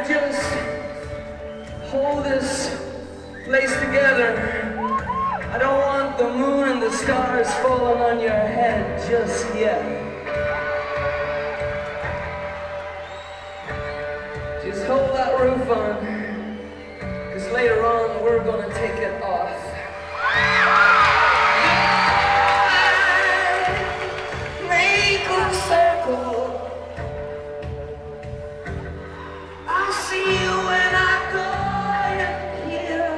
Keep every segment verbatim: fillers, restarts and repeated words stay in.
just hold this place together. I don't want the moon and the stars falling on your head just yet. Just hold that roof on, because later on we're gonna take it off. Make a circle. I'll see you when I go here.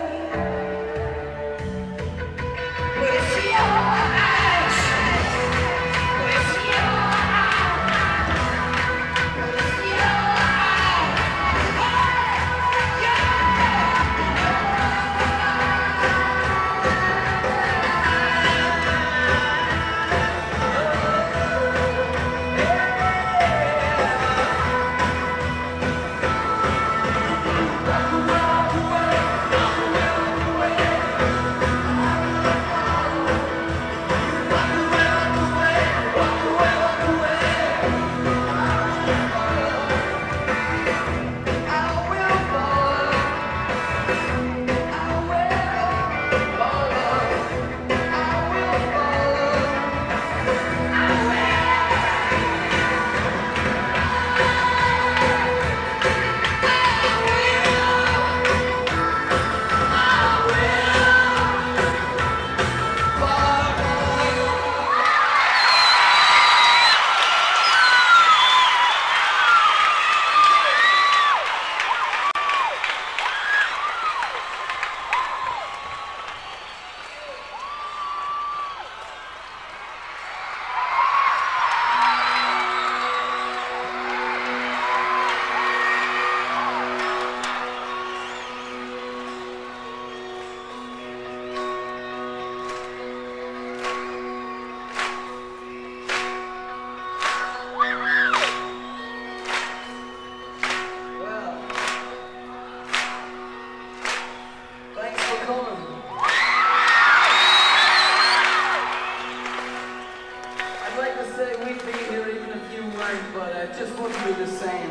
With your eyes, with your eyes, with your but I just want to be the same.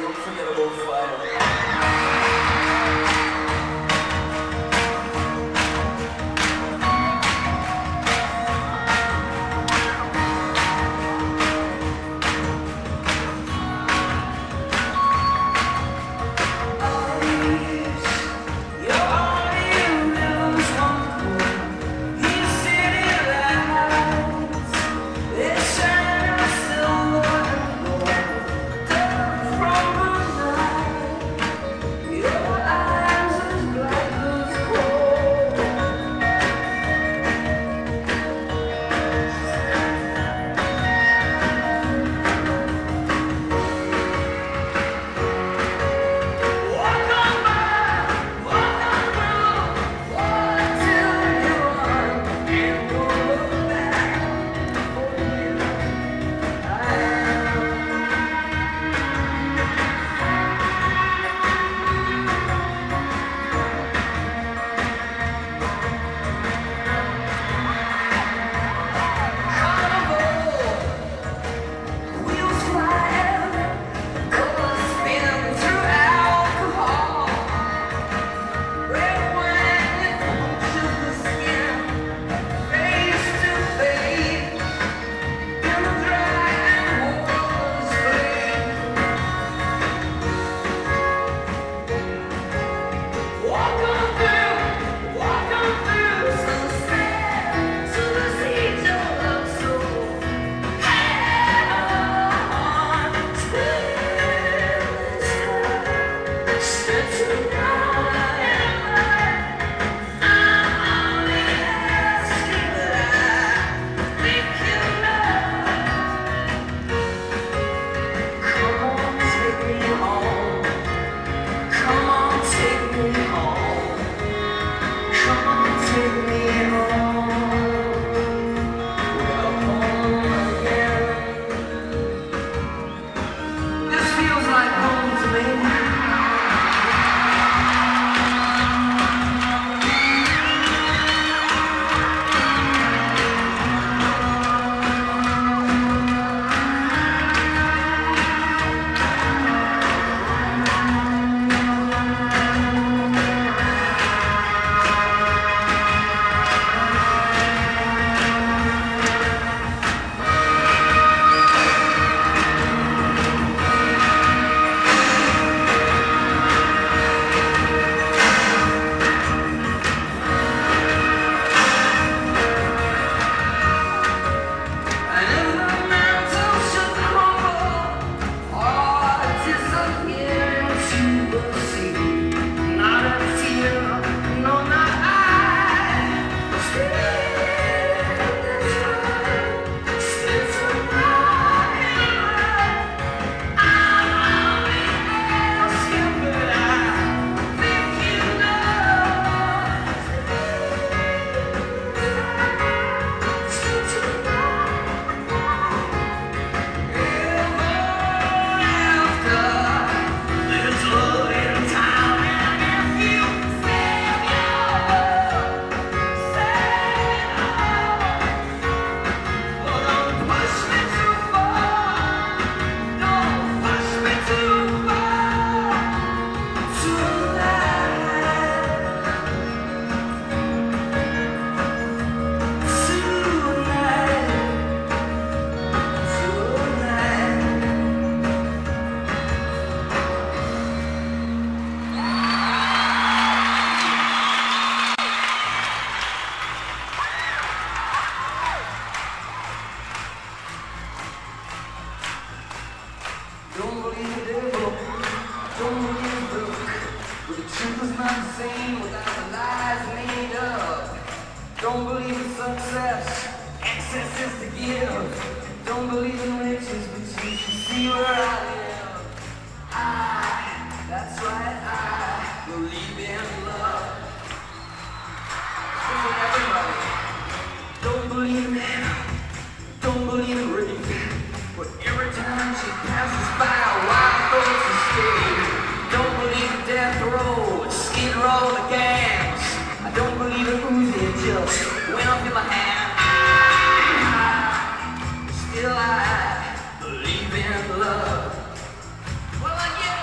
the unforgettable fire. Don't believe in success, excess is to give. Don't believe in riches, but you should see where I live. I, that's right, I believe in love. Listen, everybody, don't believe in man, don't believe in rain. But every time she passes by, wild thoughts are steady. Don't believe in death row, skid row the gas. I don't believe in Uzi, just went up in my hand. I, still I believe in love. Well, I get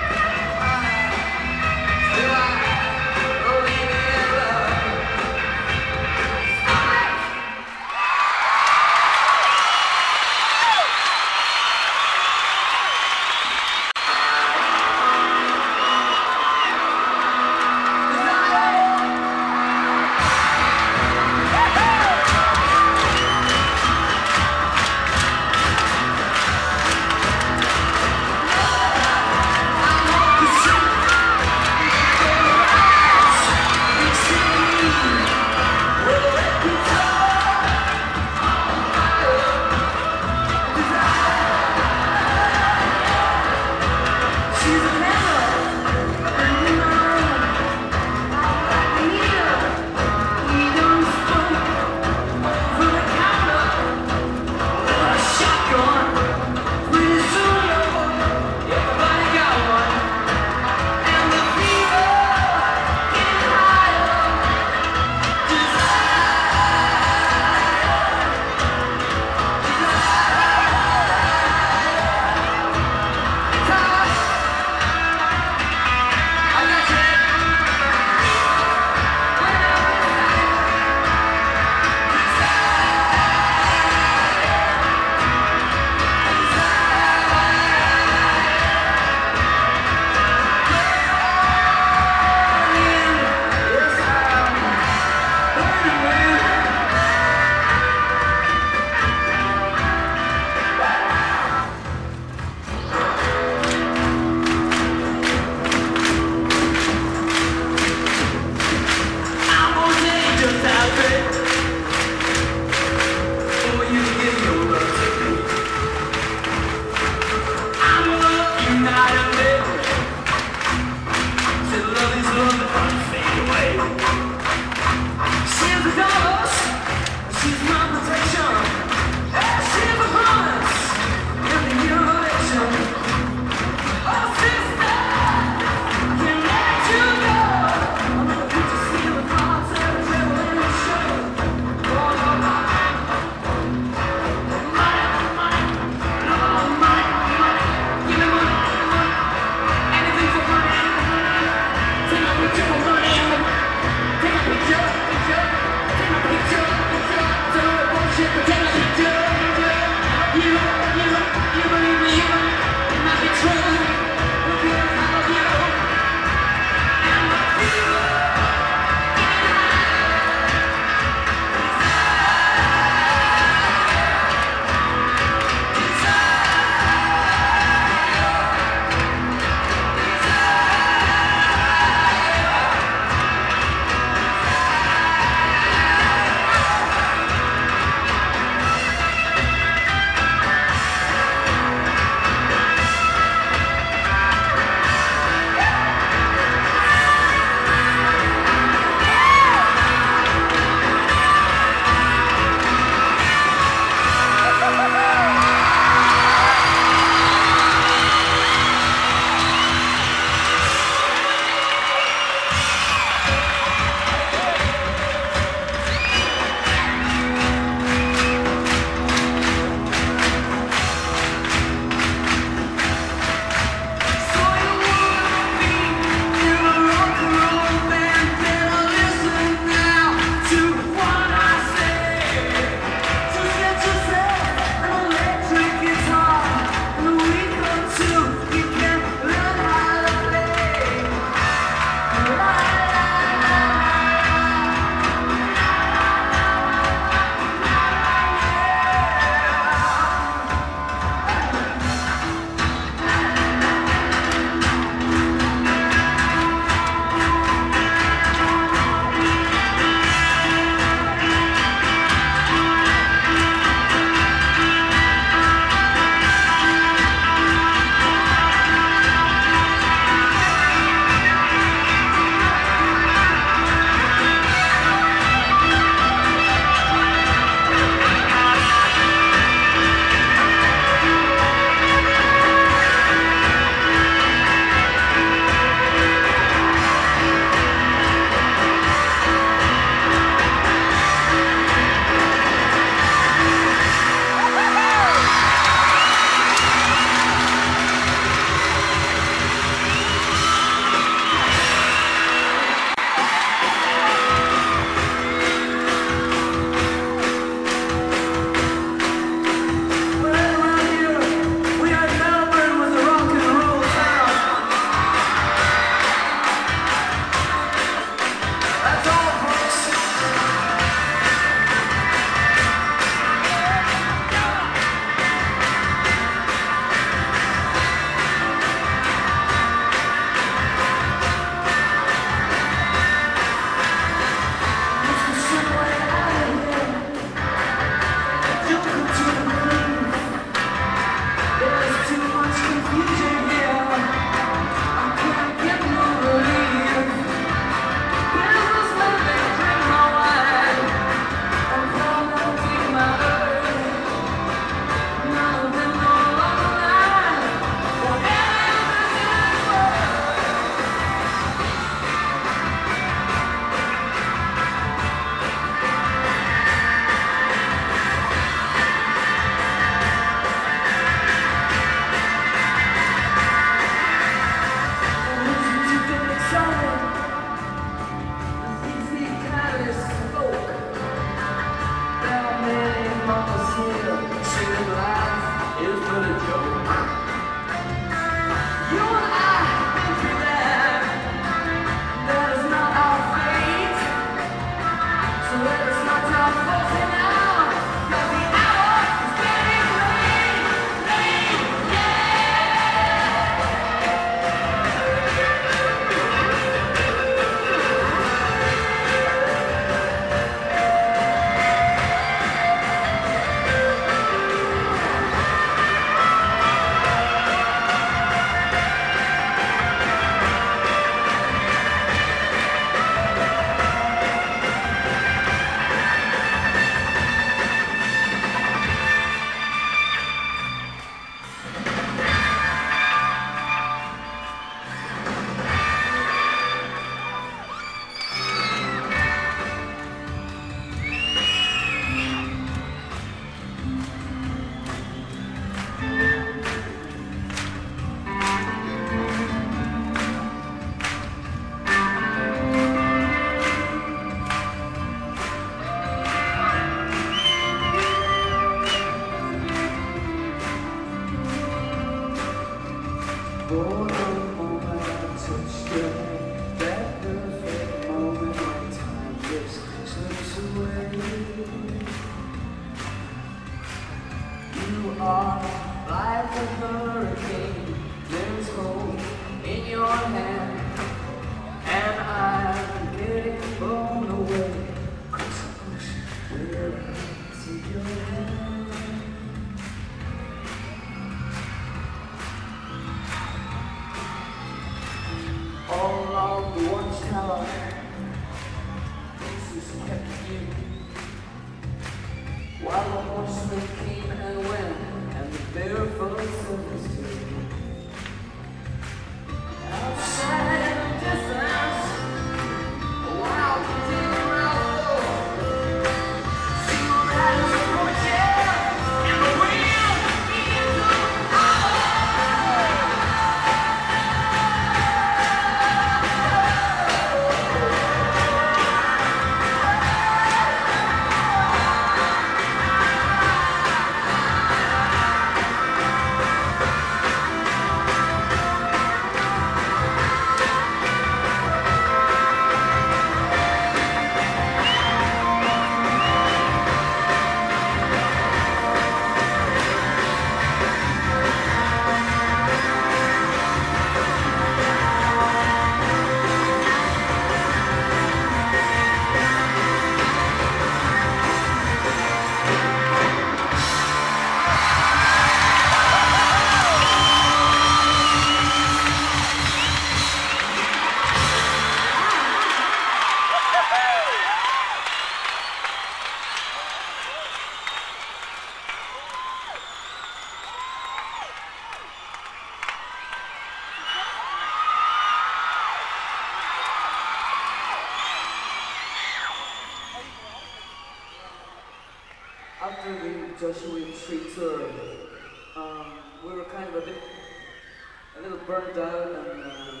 after the Joshua Tree tour, um, we were kind of a bit, a little burnt out, and uh,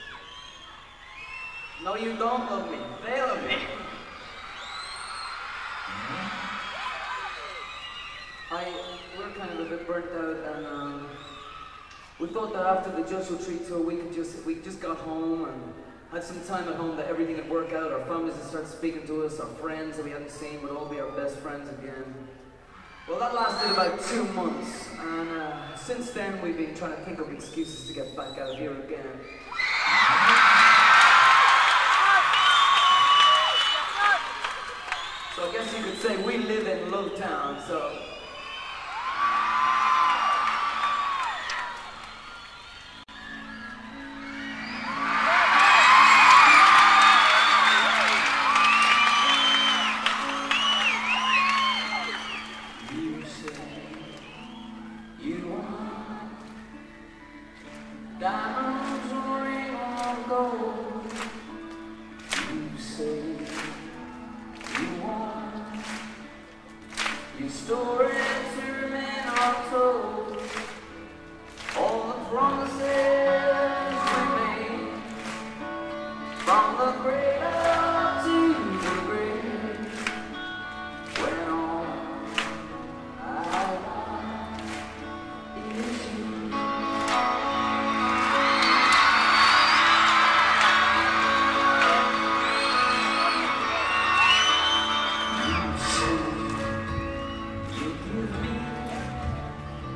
no, you don't love me. They love me. I we were kind of a bit burnt out, and um, we thought that after the Joshua Tree tour, we could just we just got home and had some time at home, that everything would work out. Our families would start speaking to us. Our friends that we hadn't seen would all be our best friends again. Well, that lasted about two months, and uh, since then we've been trying to think of excuses to get back out here again. So I guess you could say we live in Lovetown, so... You say you want diamonds, ring or gold. You say you want your story to remain untold. All the promises we made, from the cradle to the grave, when all I want is you. You say you give me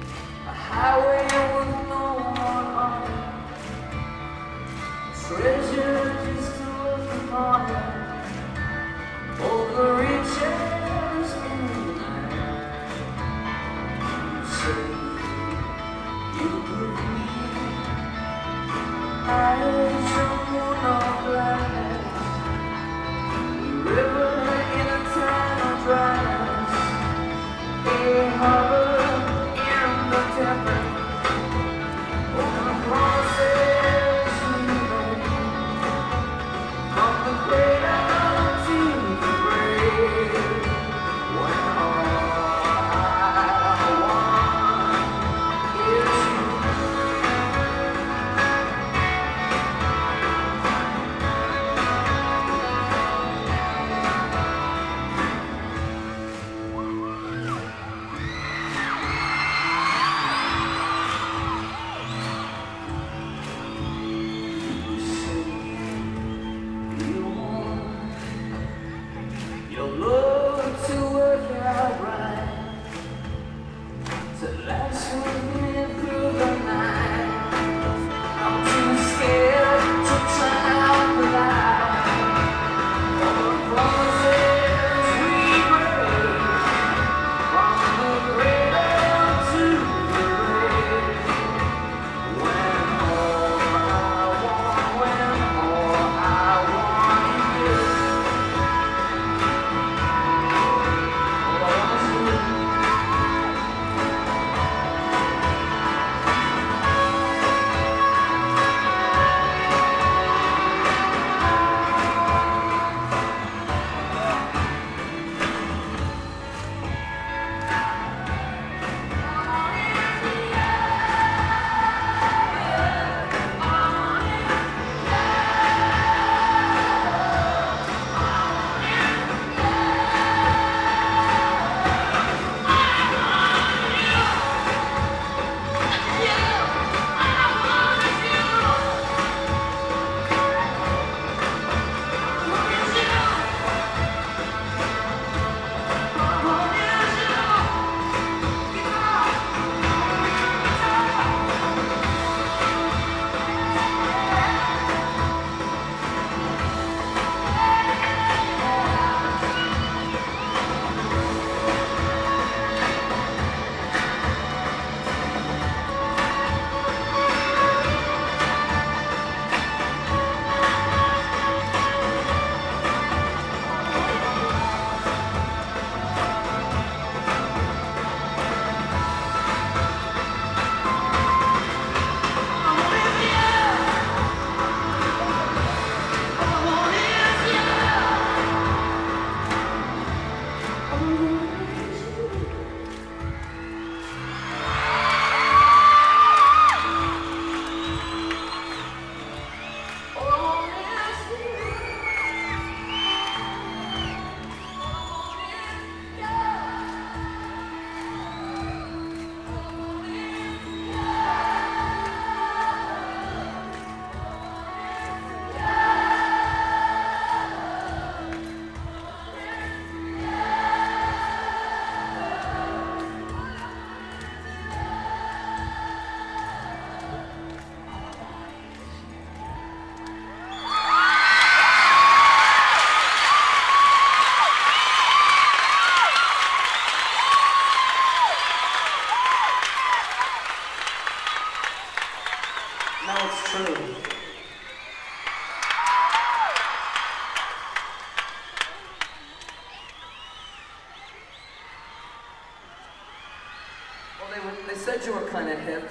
said you were kind of hip.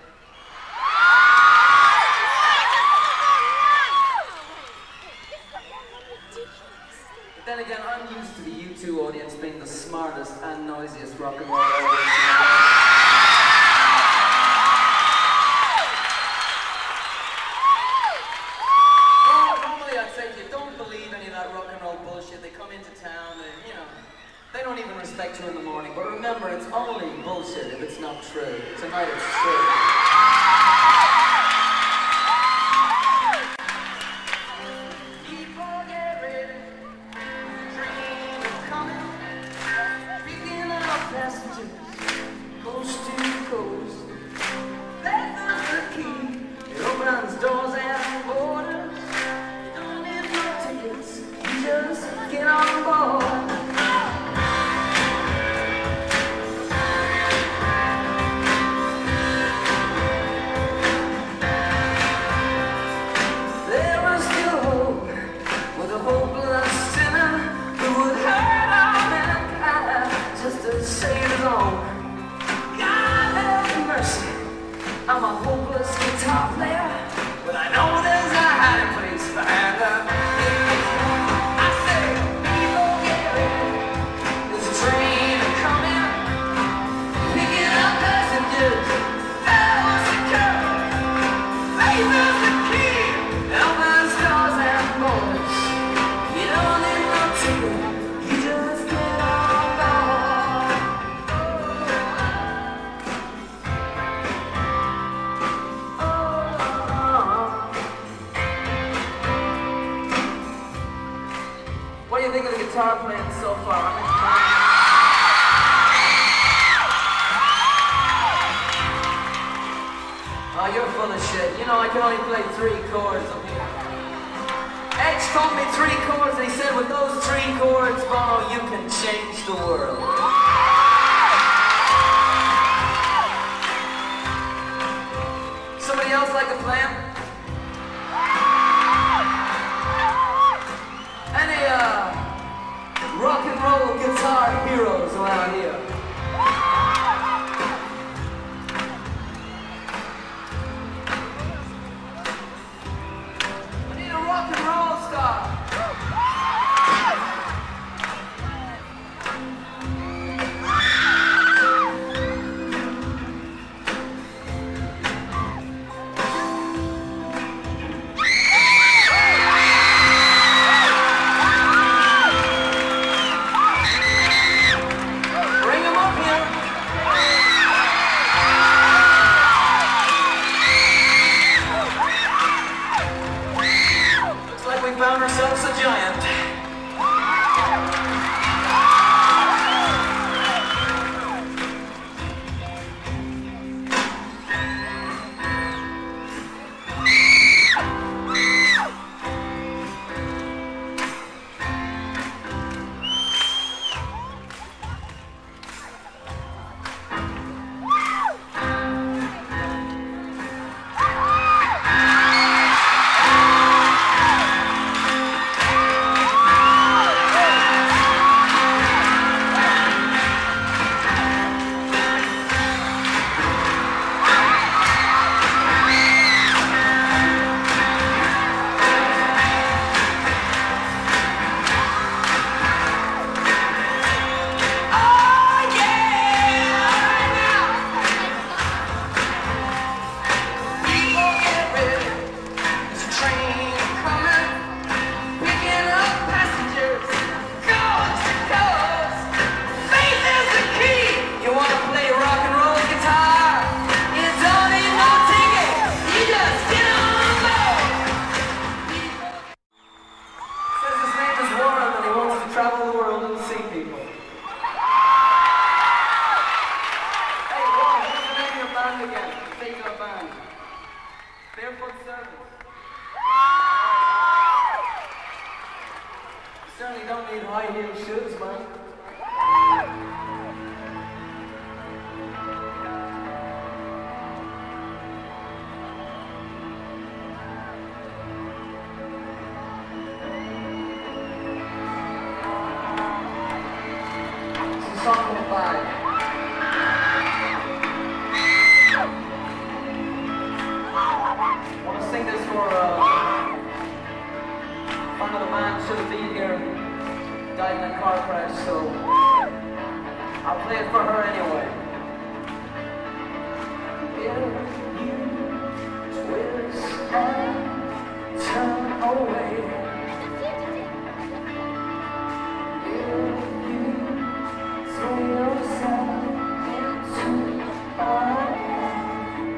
But then again, I'm used to the U two audience being the smartest and noisiest rock and roll audience. They come into town and, you know, they don't even respect you in the morning. But remember, it's only bullshit if it's not true. Tonight it's true. People get ready, train is coming, picking up passengers, coast to coast. That's the key. It opens doors and borders. You don't need no tickets. Just get on board. There was still hope with a hopeless sinner who would hurt all mankind just to save his own. God have mercy, I'm a hopeless guitar player, but I know there's a hiding place behind her. What do you think of the guitar playing so far? I'm Oh, you're full of shit. You know, I can only play three chords up here. Edge taught me three chords, and he said, with those three chords, Bono, you can change the world. Somebody else like to play him? Any, uh, rock and roll guitar heroes around here? Rock and roll star. Bring him up here. We found ourselves a giant. Travel the world and see people. Hey, Warren, what's the name of your band again? Take your band. Barefoot Servants. You certainly don't need high heel shoes, man. Song five. died in a car crash, so I'll play it for her anyway. If you twist and turn away, if you throw yourself into a hand,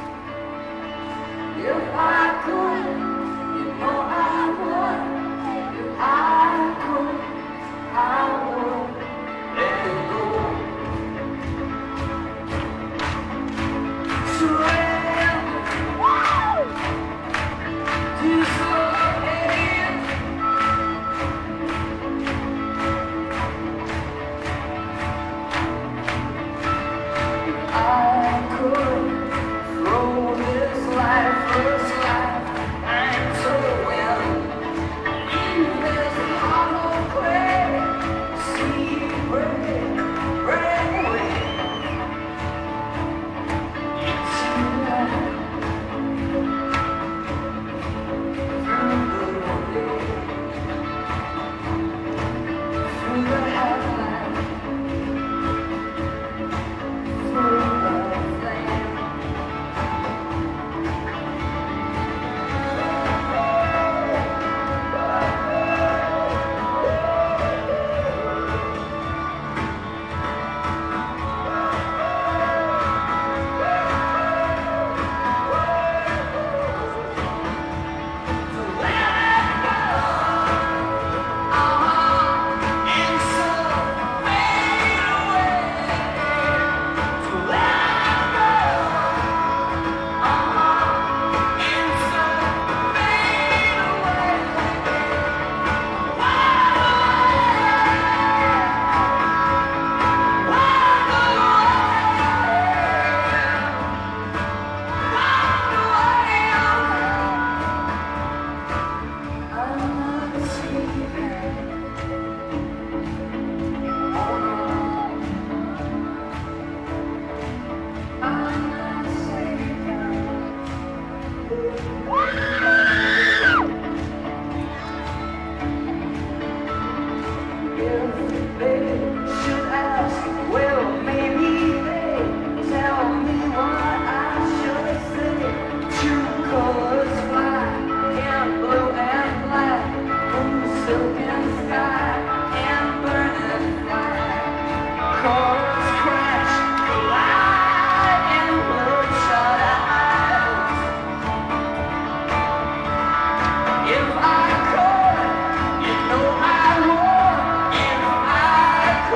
if I could, you know I would. If I could, I would let it go. Surrender to something. I could throw this lifeless life into the wind. There's a hollow clay, see break, break away. Into life, through the day, through the headlight, through the flame. If I could, you know I would. If I could.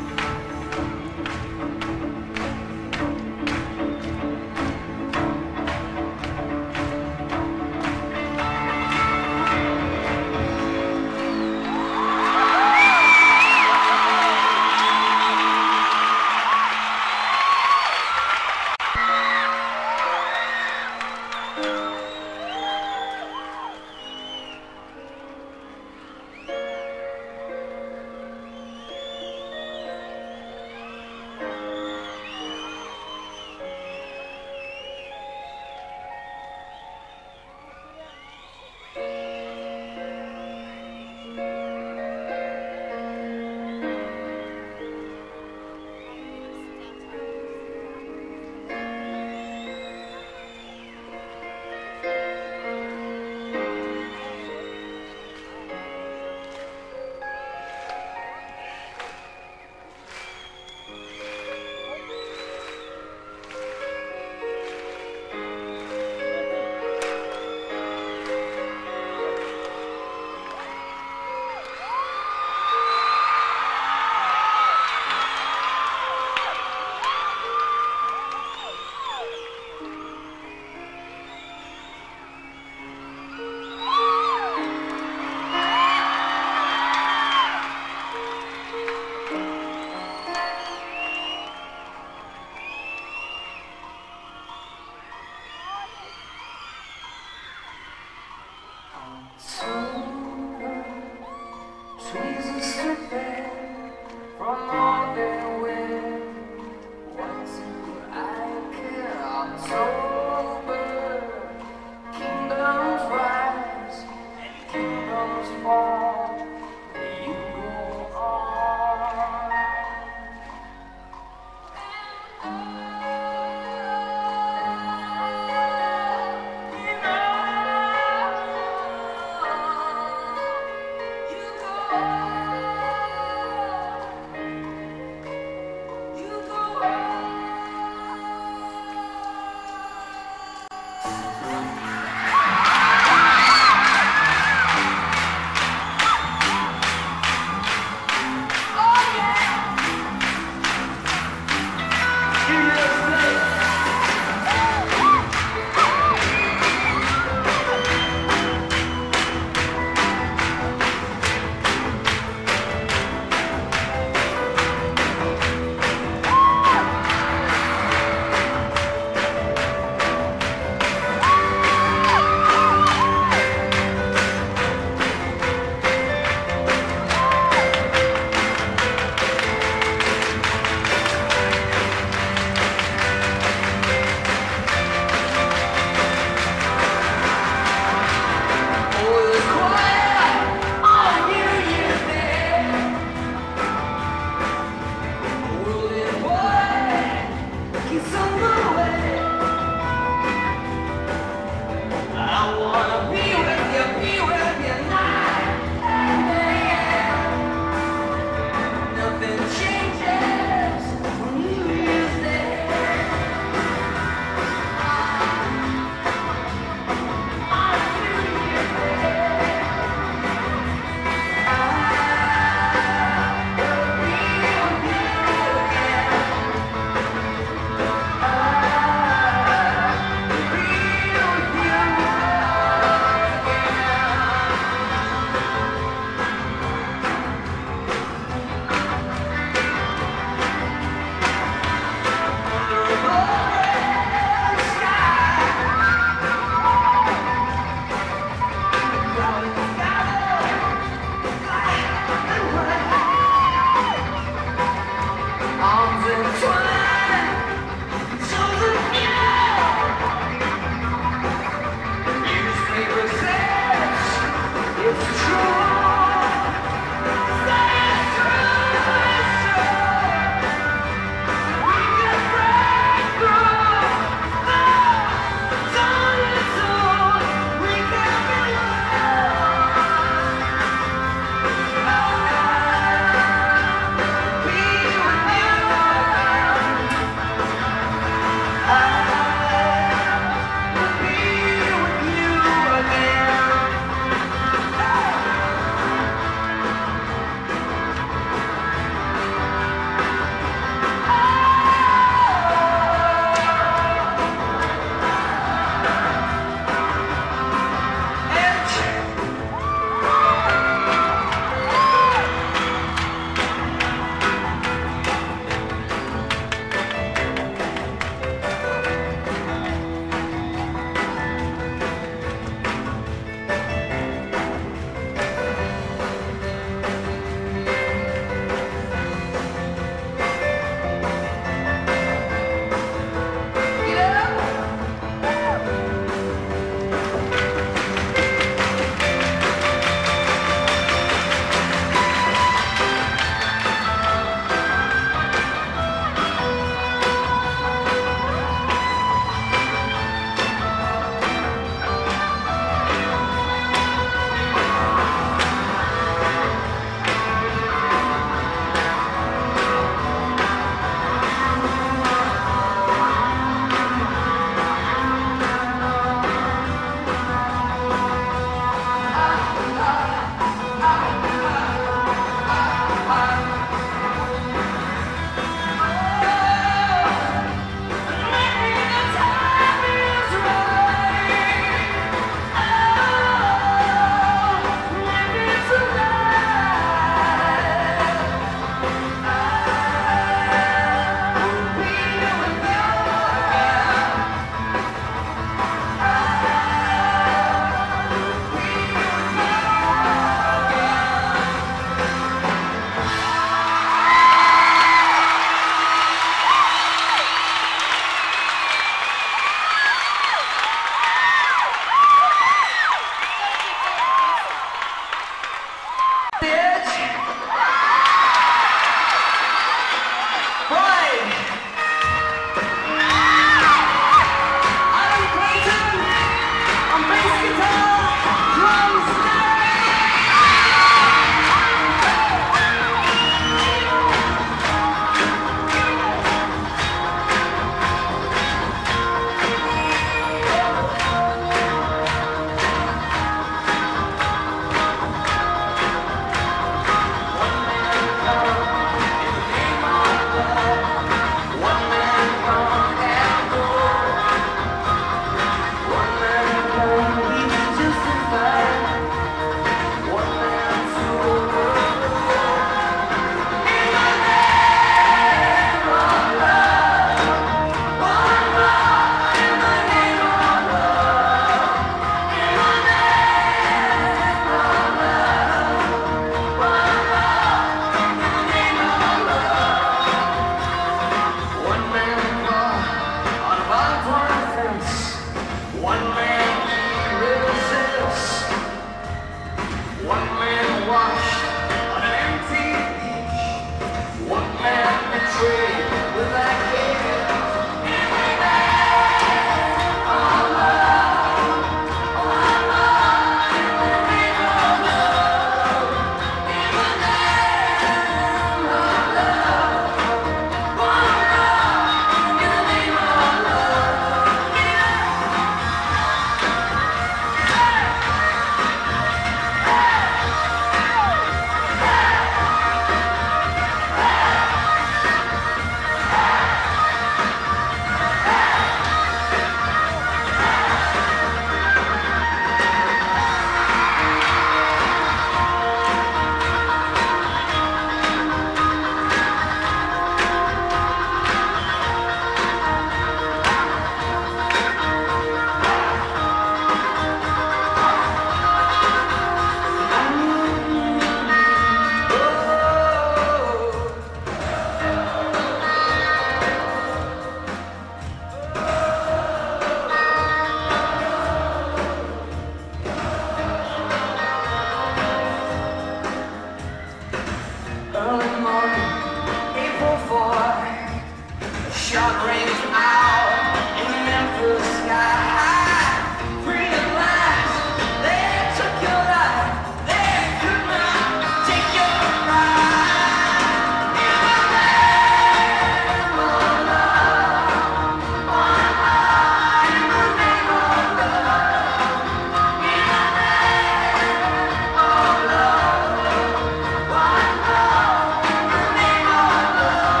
shot rings out in the Memphis sky. Free at last, they took your life. They could not take your pride. In the name of love, one love. In the name of love, in the name of love, one love. In the name of love.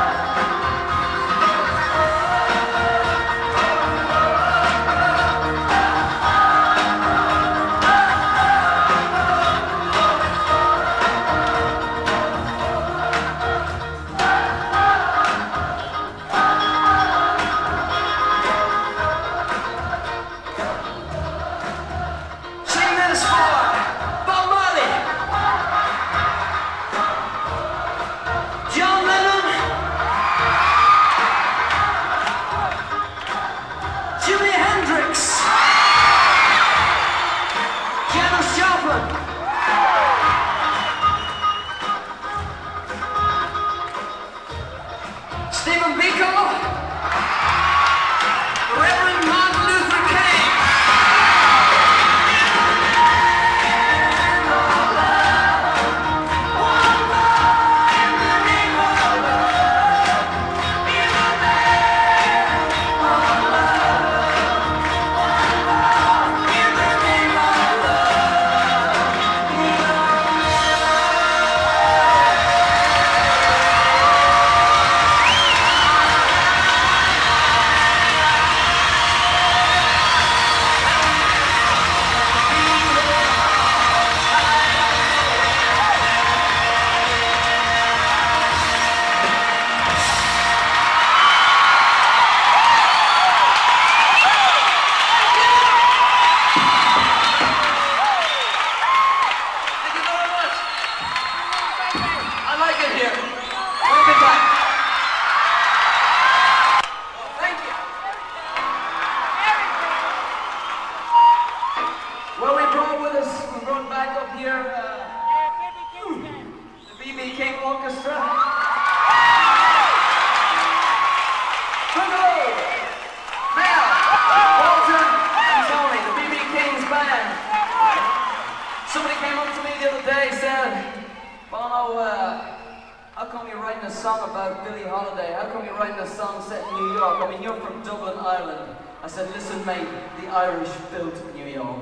Sing this for Bob Marley, John Lennon, Jimi Hendrix, Janis Joplin, Stephen Biko, Reverend Martin Luther King. Thank you very much. I like it here. Have a good time. Thank you. Well, we brought with us, we brought back up here uh, the B B King Orchestra. Hello, Mel, Walter, and Tony, the B B King's band. Somebody came up to me the other day and said, Bono, uh, how come you're writing a song about Billie Holiday? How come you're writing a song set in New York? I mean, you're from Dublin, Ireland. I said, listen, mate, the Irish built New York.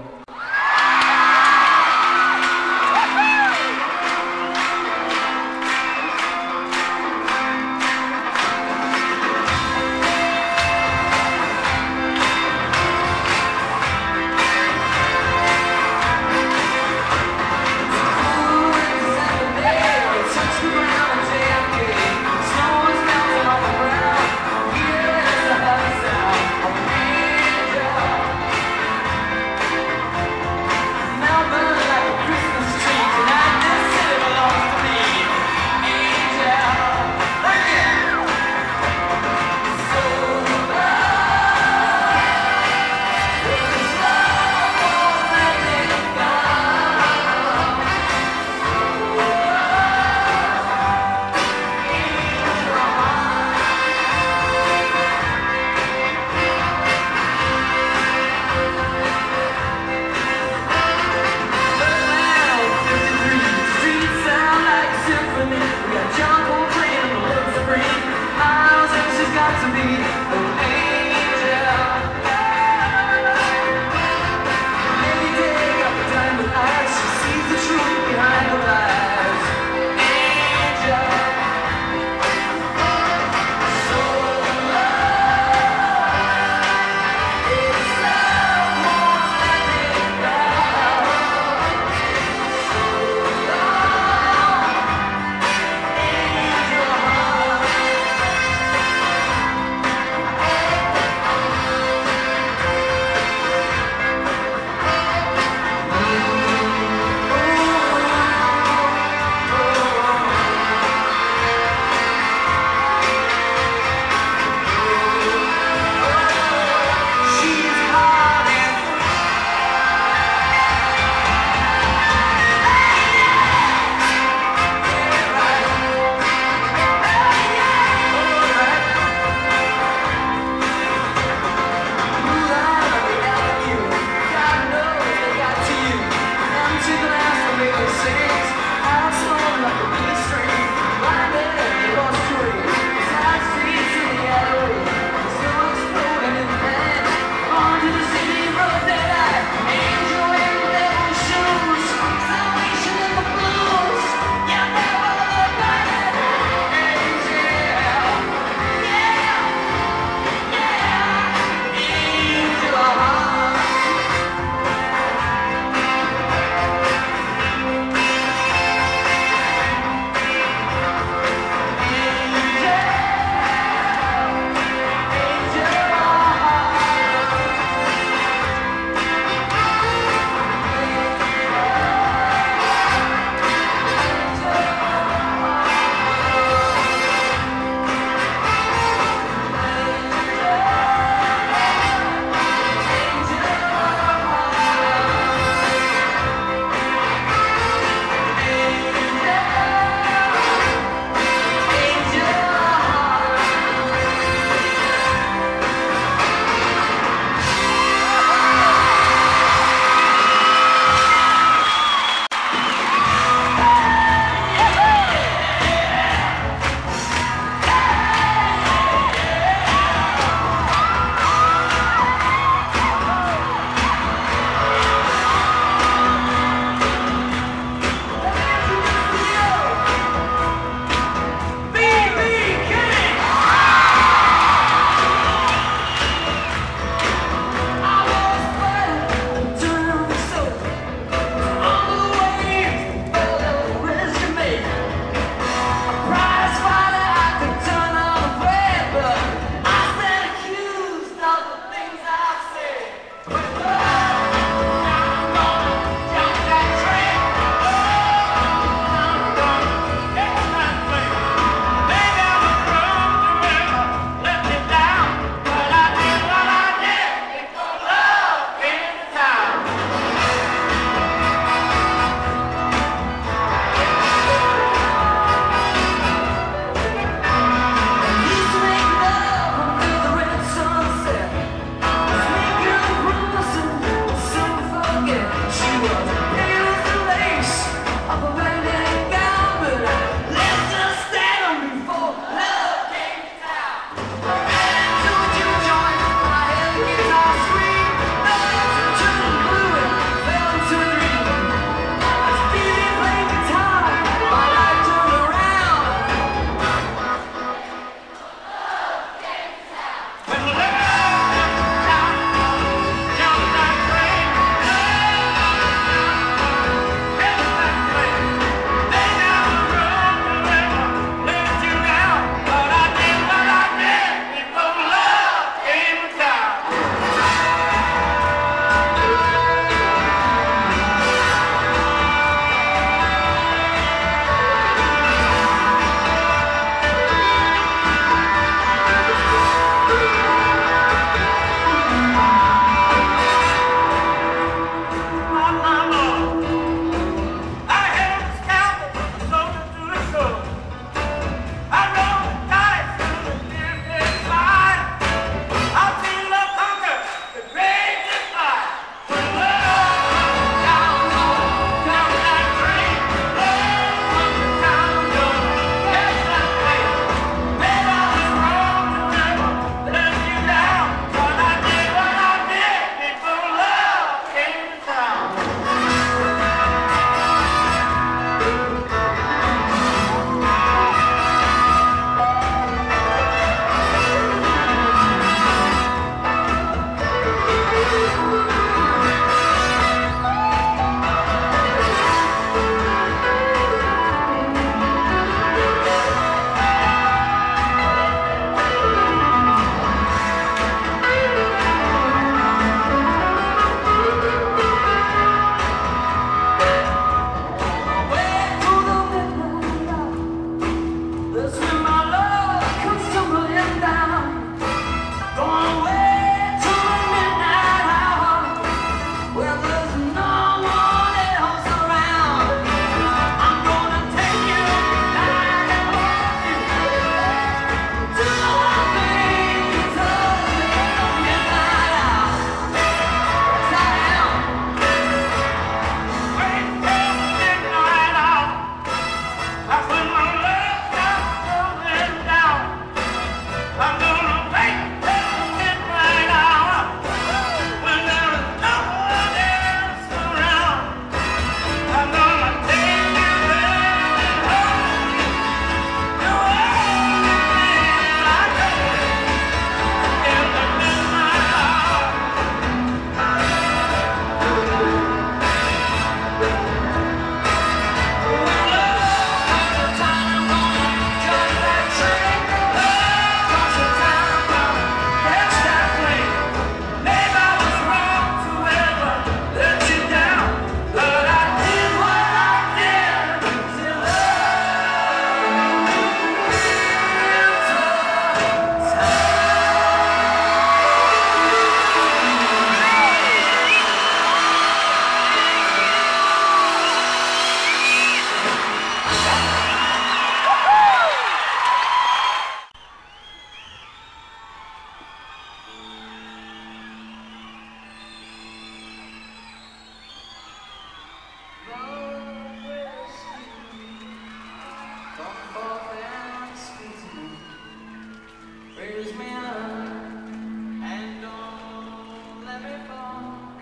raise me up and don't let me fall.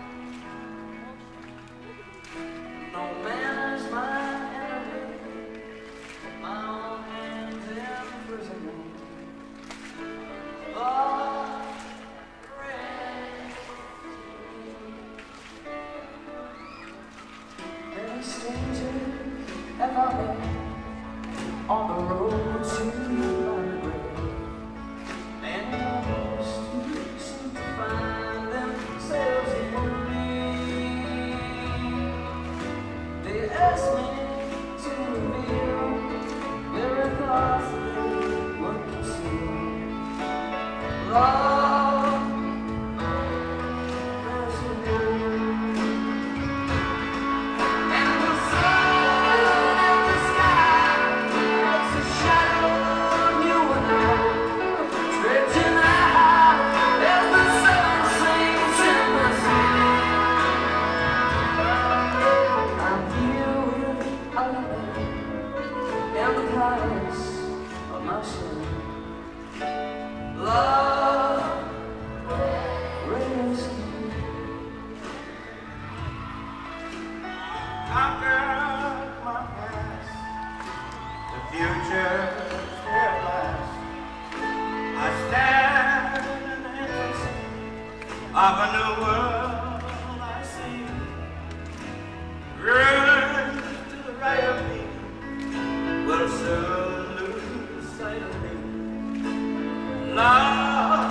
No man is my enemy, my own hands imprison me. Oh, many strangers have I met on the road to my grave, and most who seem to find themselves in me. They ask me to reveal very thoughts they would conceal. Love, there's a will. And the sun and the sky makes a shadow on you and I, stretching out as the sun sinks in the sea. I'm here with Allah and the price of my sin. Love, rescue. Conquered my past, the future still lasts. I stand in the infancy of a new world I see. Ruin to the right of me will soon lose sight of me. Love,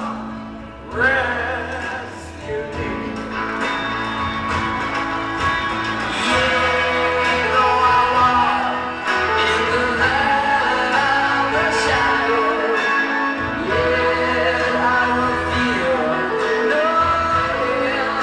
rescue me. Yeah, I will feel no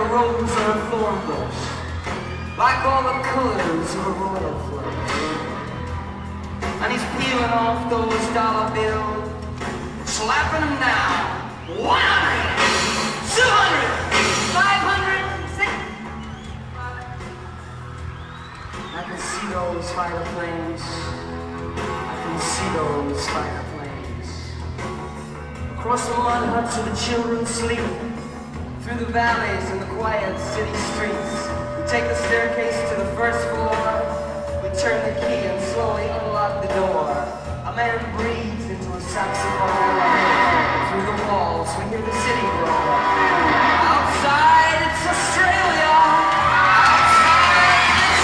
rose or a thorn bush, like all the colors of a royal flush. And he's peeling off those dollar bills, slapping them down. One hundred, two hundred, five hundred, six hundred. I can see those fighter planes. I can see those fighter planes. Across the mud huts where the children sleep, through the valleys and the quiet city streets. We take the staircase to the first floor. We turn the key and slowly unlock the door. A man breathes into a saxophone. Through the walls we hear the city roar. Outside it's Australia. Outside it's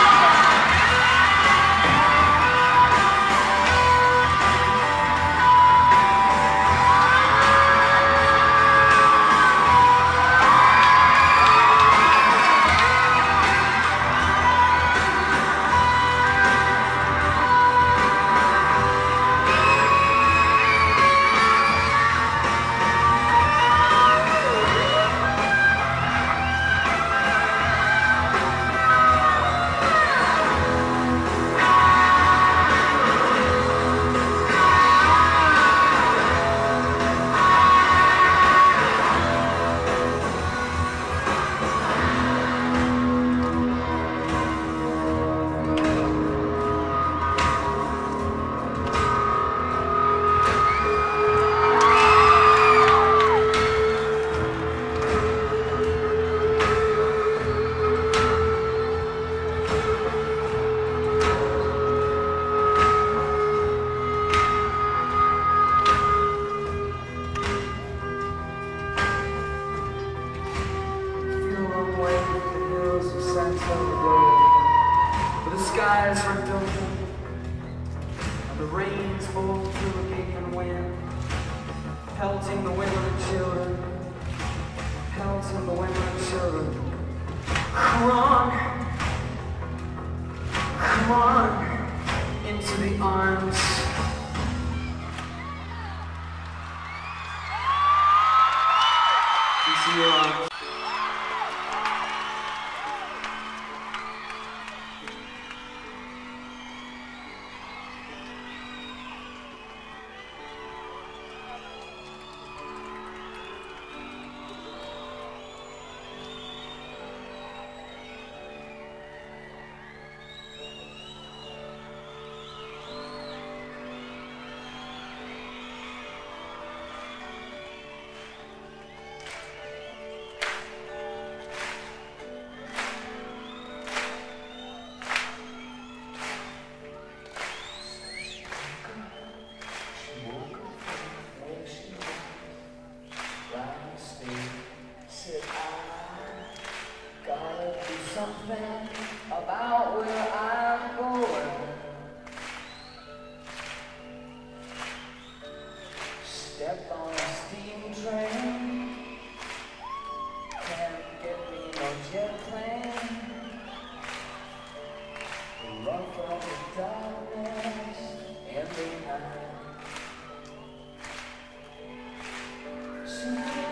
skies are open, and the rains fall through a gaping wind, pelting the women and children, pelting the women and children. Come on, come on, into the arms. Into your arms. Something about where I'm going. Step on a steam train. Can't get me no jet plane. Run from the darkness and the night. See,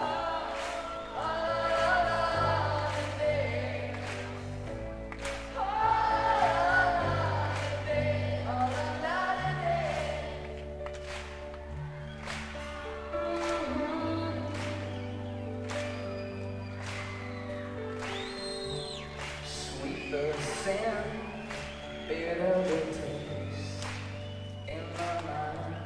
the sand, bitter the taste in my mind.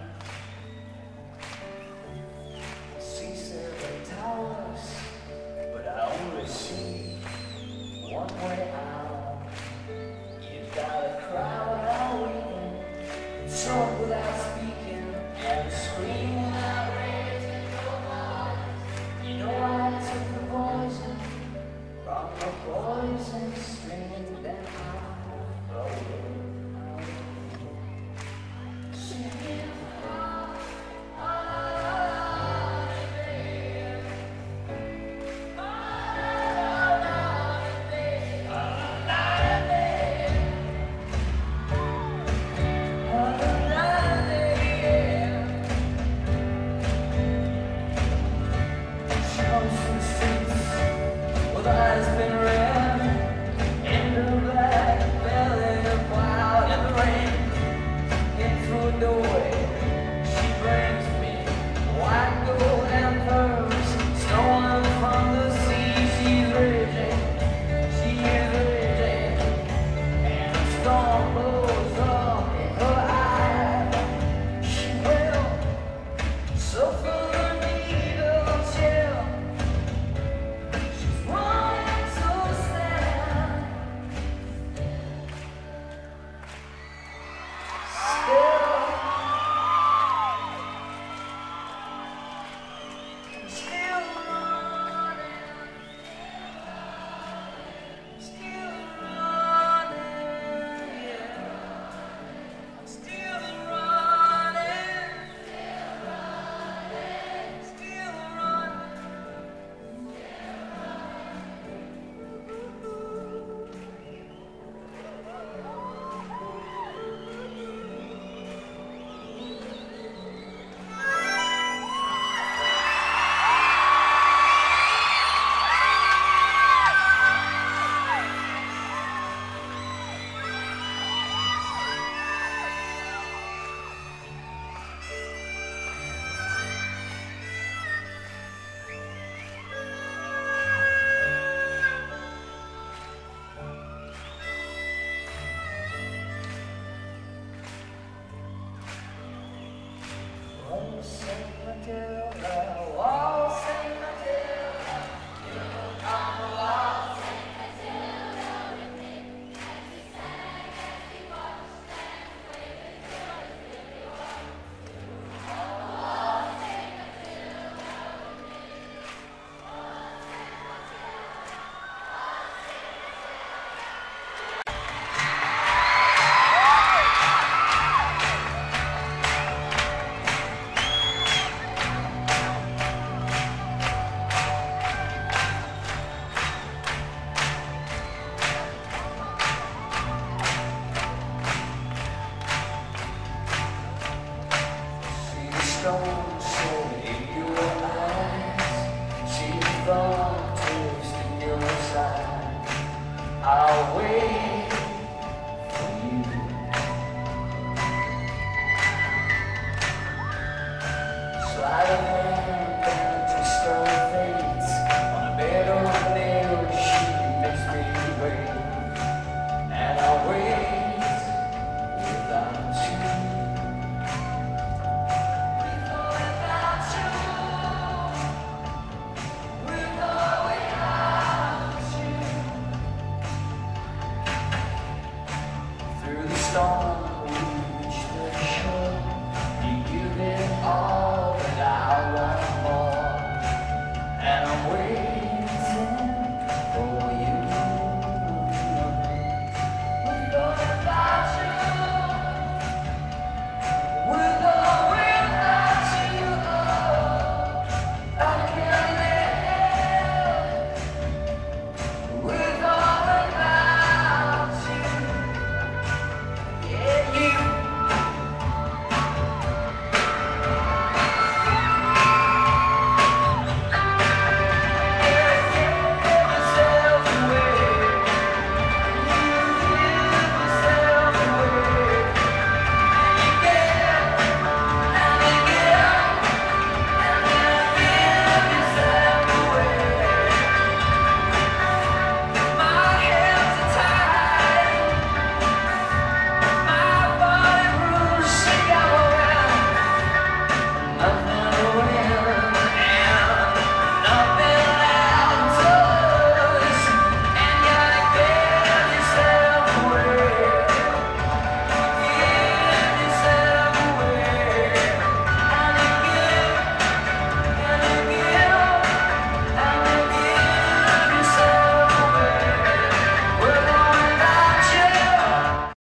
I see seven towers, but I only see one way out. You've got a crowd out waiting, talk without speaking, and screaming out, raising your voice. You know I took the poison from the poison stream. Then I floated out, singing she comes from the streets Well, the night has been